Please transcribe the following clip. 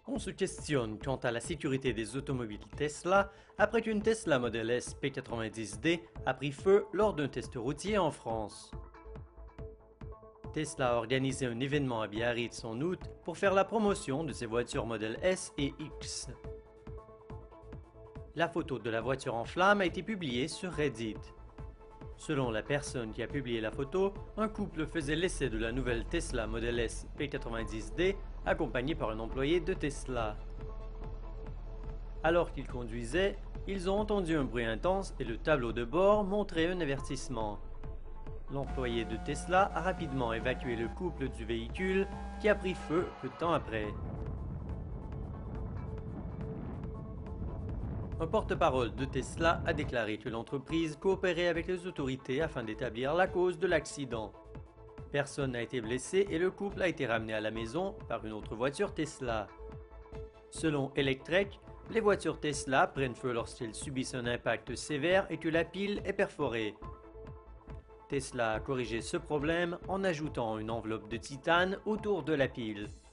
On se questionne quant à la sécurité des automobiles Tesla après qu'une Tesla Model S P90D a pris feu lors d'un test routier en France. Tesla a organisé un événement à Biarritz en août pour faire la promotion de ses voitures Model S et X. La photo de la voiture en flammes a été publiée sur Reddit. Selon la personne qui a publié la photo, un couple faisait l'essai de la nouvelle Tesla Model S P90D accompagné par un employé de Tesla. Alors qu'ils conduisaient, ils ont entendu un bruit intense et le tableau de bord montrait un avertissement. L'employé de Tesla a rapidement évacué le couple du véhicule qui a pris feu peu de temps après. Un porte-parole de Tesla a déclaré que l'entreprise coopérait avec les autorités afin d'établir la cause de l'accident. Personne n'a été blessé et le couple a été ramené à la maison par une autre voiture Tesla. Selon Electrek, les voitures Tesla prennent feu lorsqu'elles subissent un impact sévère et que la pile est perforée. Tesla a corrigé ce problème en ajoutant une enveloppe de titane autour de la pile.